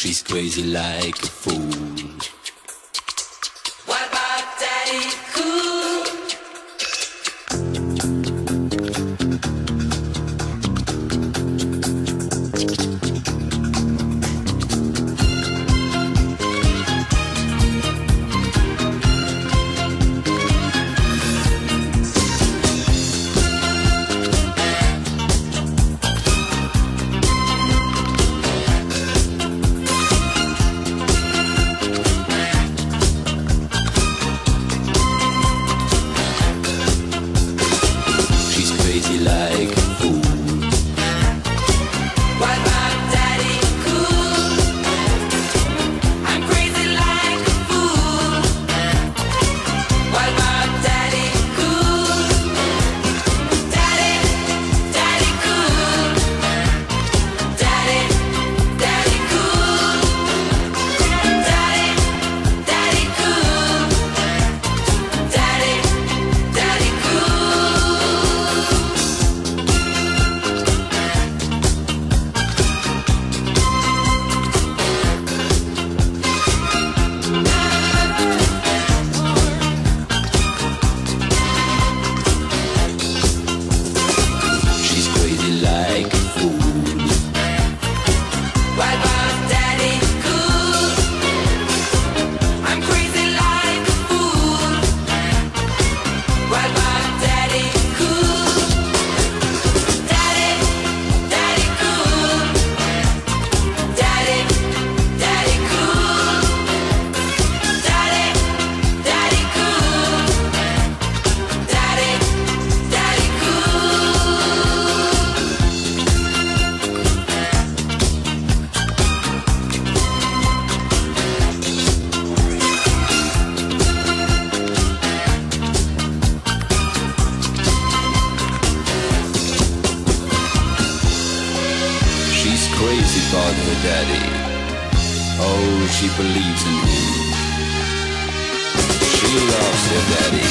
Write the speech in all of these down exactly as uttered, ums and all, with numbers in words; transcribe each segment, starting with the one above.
She's crazy like a fool. What about Daddy Cool? She believes in him. She loves her daddy.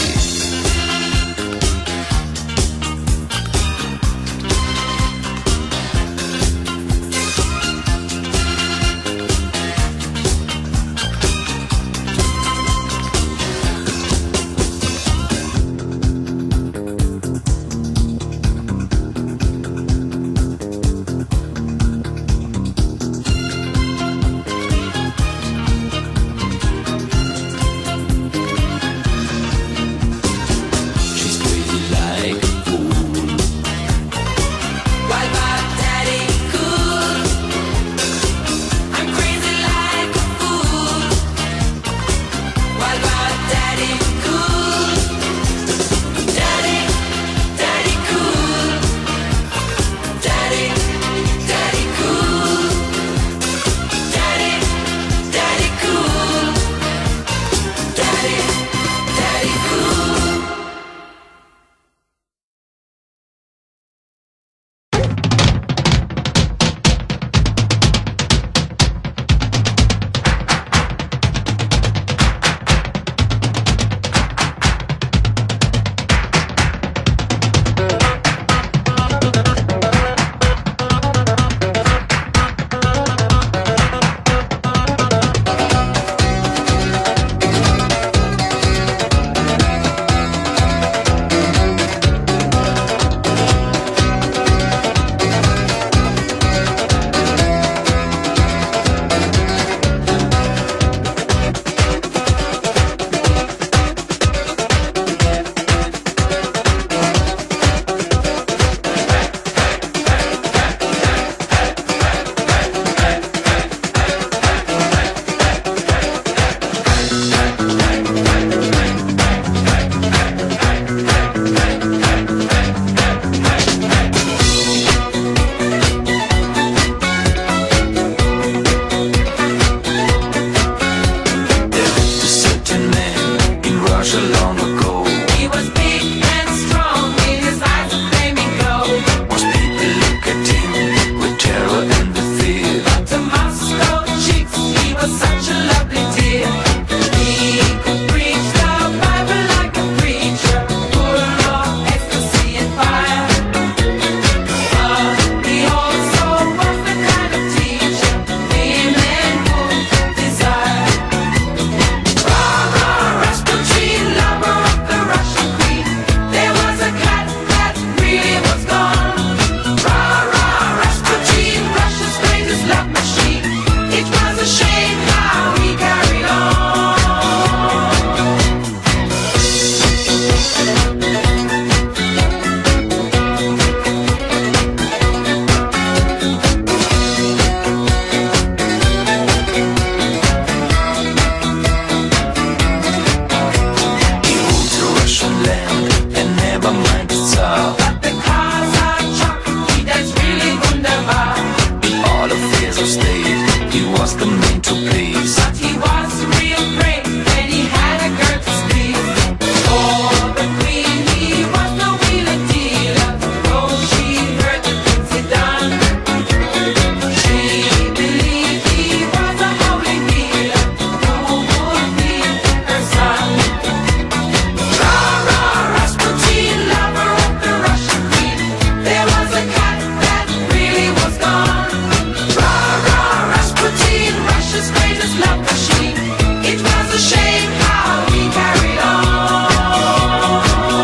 was the man to please. But he was real great, and he had a girl to squeeze. For the queen, he was no wheeler dealer. Oh, she heard the things he done. She believed he was a holy healer who would be her son. Rah, rah, Rasputin, lover of the Russian queen. There was a cat that really was gone. Rah, rah, Rasputin, Russia's greatest love machine. It was a shame how he carried on.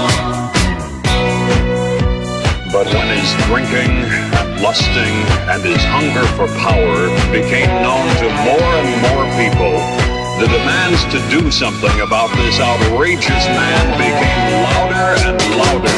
But when his drinking and lusting and his hunger for power became known to more and more people, the demands to do something about this outrageous man became louder and louder.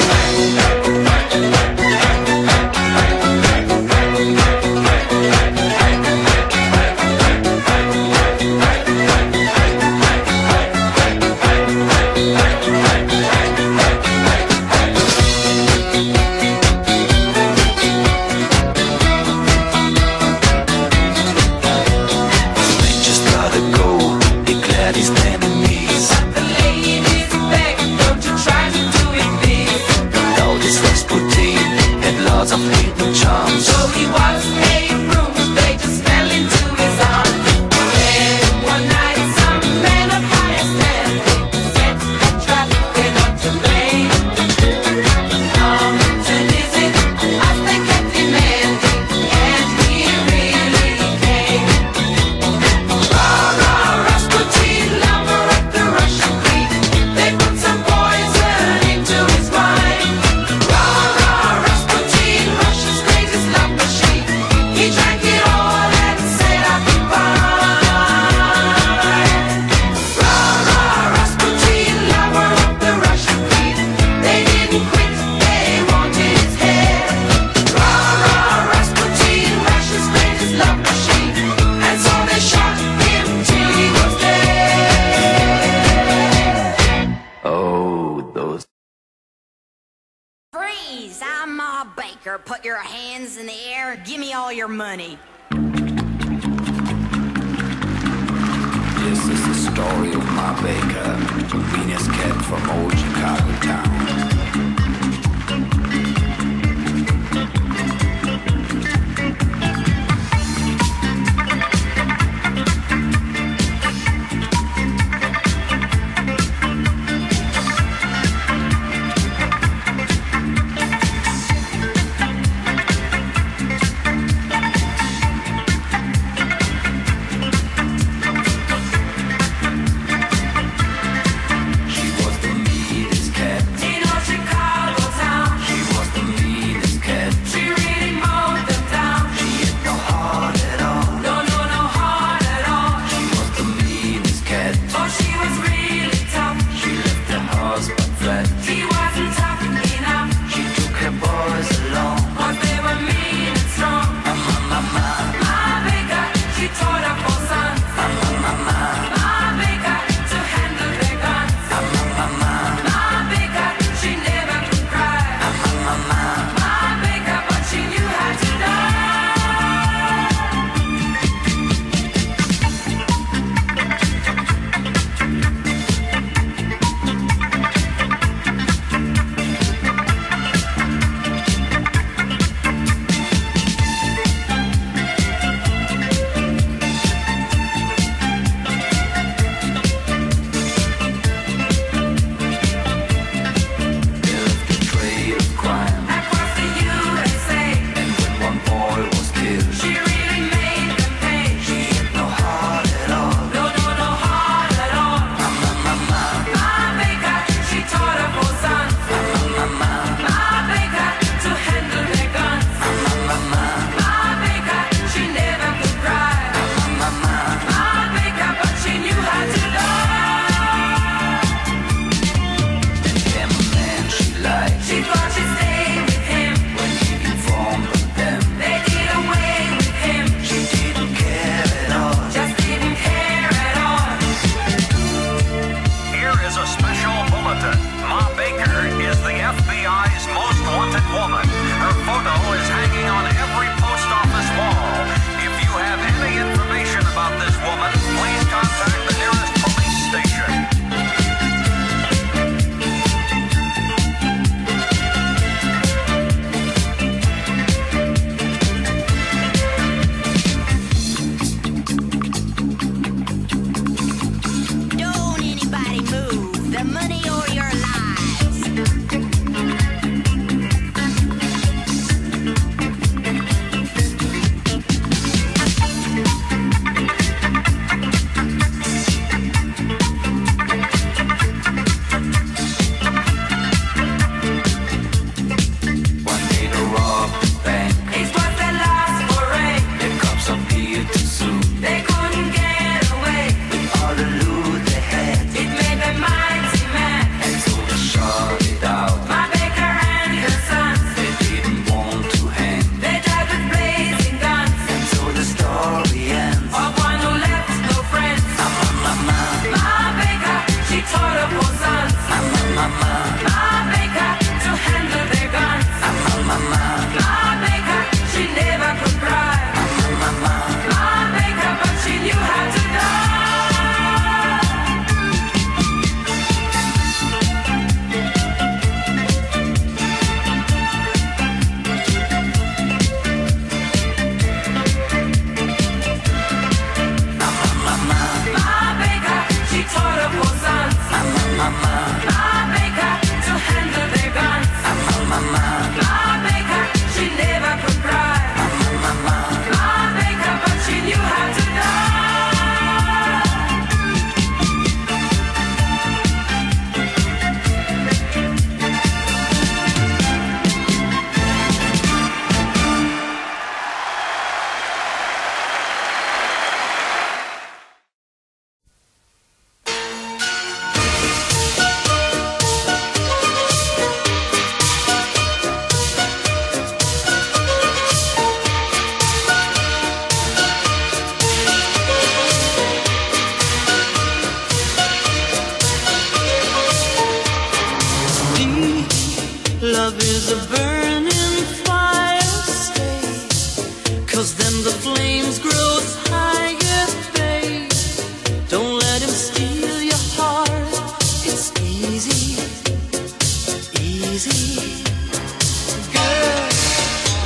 Just gotta go, declared his enemies. The ladies beg, don't you try to do it big. Now this Rasputin had lots of hidden charms. So he was paid rooms, they just fell into his arms. Then one night some men of higher standing set a trap, they're not to blame. Um, to visit as they kept demanding, and he really came. Rah, rah, Rasputin, lover of the Russian queen. They put some poison into his wine. Rah, rah, Rasputin, Russia's greatest love machine. He drank it all and said I'll be fine. Rah, rah, Rasputin, lover of the Russian queen. They didn't quit, they wanted his head. Rah, rah, Rasputin, Russia's greatest love machine. And so they shot him till he was dead. Oh, those. Freeze! I'm Ma Baker. Put your hands in the air. Give me all your money. This is the story of Ma Baker, a Venus cat from old Chicago town. She was the meanest cat In all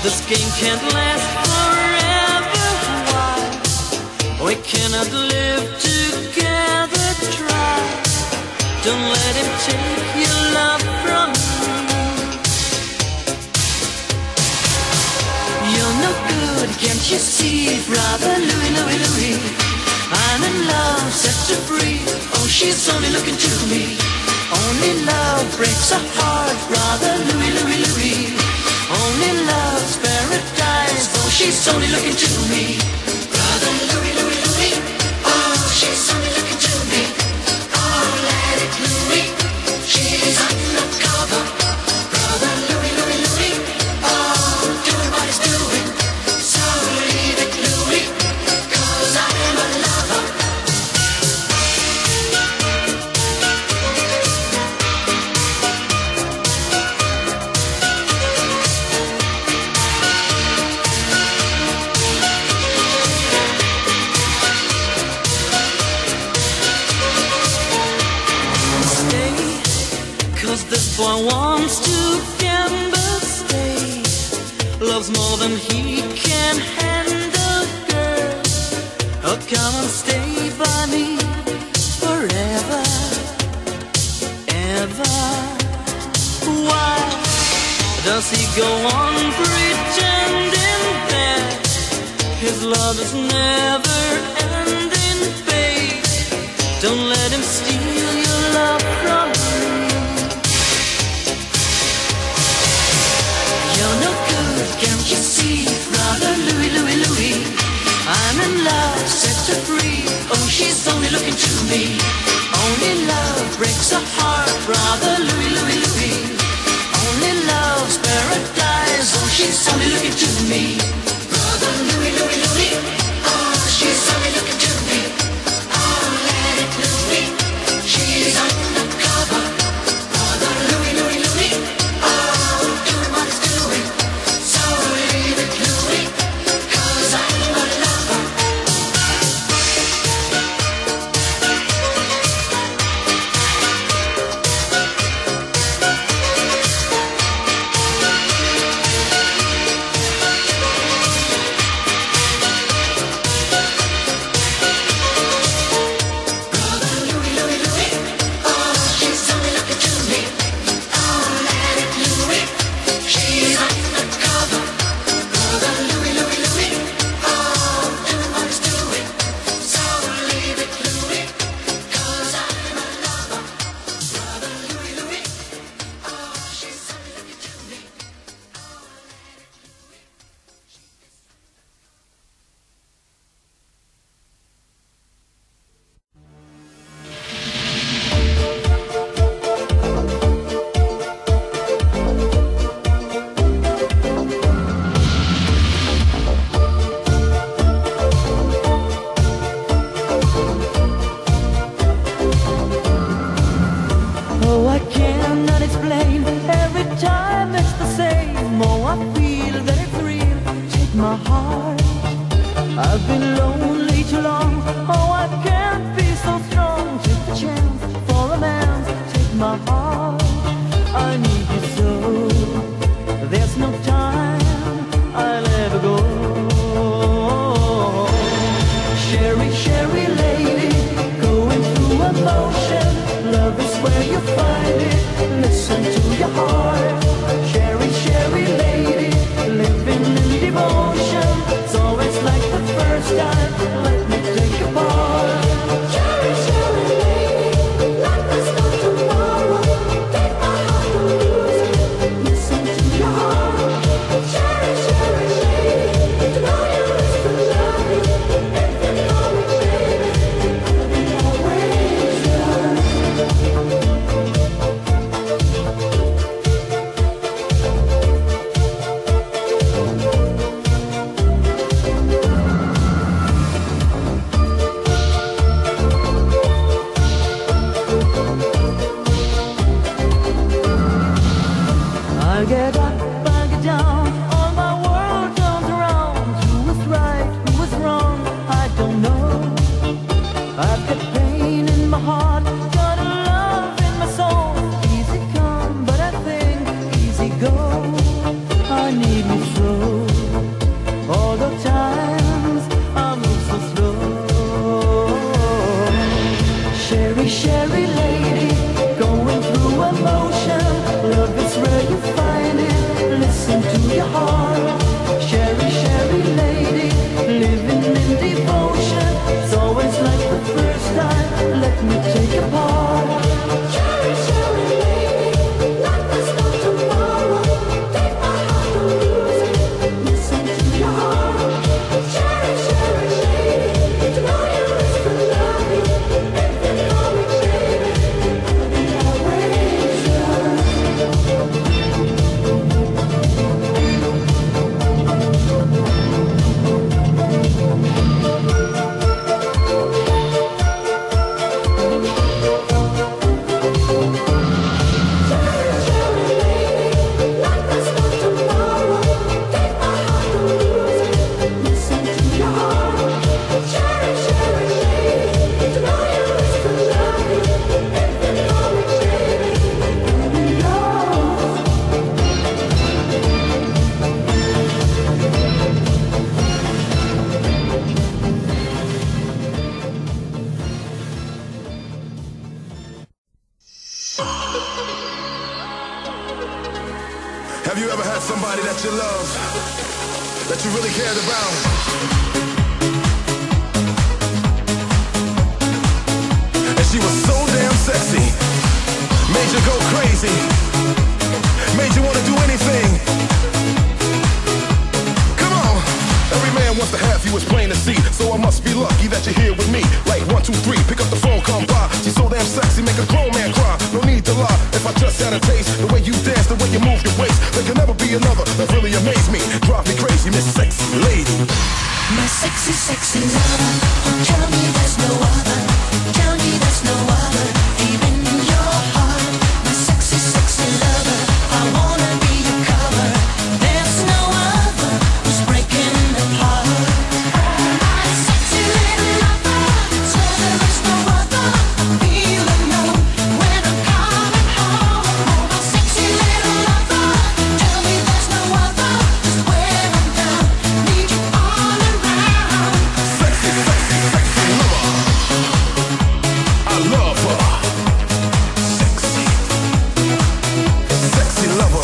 This game can't last forever. Why? We cannot live together. Try. Don't let him take your love from you. You're no good, can't you see, brother Louie, Louie, Louie? I'm in love, set her free. Oh, she's only looking to me. Only love breaks a heart, brother Louie, Louie, Louie. Only love's paradise. Oh, she's only looking to me. Brother Louie, Louie, Louie. Oh, she's only looking to me. Oh, let it Louie. She's undercover. Brother Louie, Louie, Louie. Oh, doing what he's doing. So leave it Louie, 'cause I'm a lover. This boy wants to gamble, stay. Loves more than he can handle, girl. Oh, come and stay by me forever, ever. Why does he go on pretending that his love is never ending, babe? Don't let him steal your love from you. You're no good, can't you see, brother Louie, Louie, Louie? I'm in love, set her free. Oh, she's only looking to me. Only love breaks a heart, brother Louie, Louie, Louie. Only love's paradise. Oh, she's only looking to me. Brother Louie, Louie, Louie. Oh, she's only looking to me. Oh, let it Louie. She's undercover. Brother Louie, Louie, Louie. Oh, doing what he's doing. So leave it Louie, 'cause I'm a lover. Cherry, cherry lady, like there's no tomorrow. about your love that you really cared about. And she was so damn sexy, made you go crazy, made you wanna do anything. Come on, every man wants to have you, it's plain to see. So I must be lucky that you're here with me. Like one, two, three, pick up the phone, come by. She's so damn sexy, make a grown man cry. No need to lie, if I just had a taste, the way you dance, the way you move your waist, there can never be another that really amazed me. Drive me crazy, Miss Sexy Lady. My sexy, sexy lover, oh, tell me there's no other, tell me there's no other, deep in your heart. My sexy, sexy lover, I wanna be your cover. There's no other who's breaking the heart. My sexy little lover, swear there is no other, feel alone when I'm coming home. My sexy little lover, tell me there's no other, just when I'm down, need you all around. Sexy, sexy, sexy lover, I love her. Sexy, sexy lover.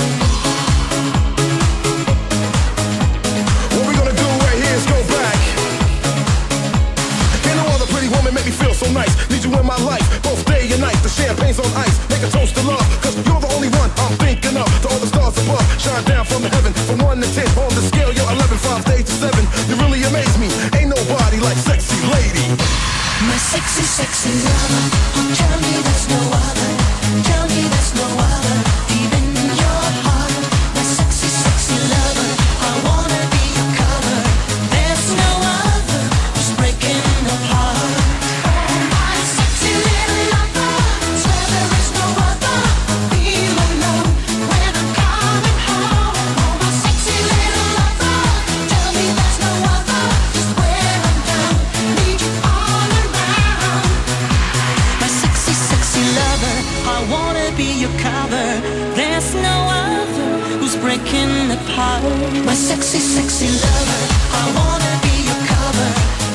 What we gonna do right here is go back. Can't no other pretty woman make me feel so nice. Need you in my life, both day and night. The champagne's on ice, make a toast to love, cause you're the only one I'm thinking of. To all the stars above, shine down from heaven. From one to ten, on the scale, you're eleven, five days to seven. You really amaze me, ain't nobody like Sexy Lady. My sexy, sexy lover, oh, tell me there's no other, tell me there's no other, deep in your heart. My sexy, sexy lover, I wanna be your cover. There's no other who's breaking the heart. Oh, my sexy little lover, swear there is no other, feel alone when I'm coming home. Oh, my sexy little lover, tell me there's no other, just when I'm down, need you all around. My sexy, sexy lover, I wanna be your cover. There's no other who's breaking apart. My sexy, sexy lover, I wanna be your cover.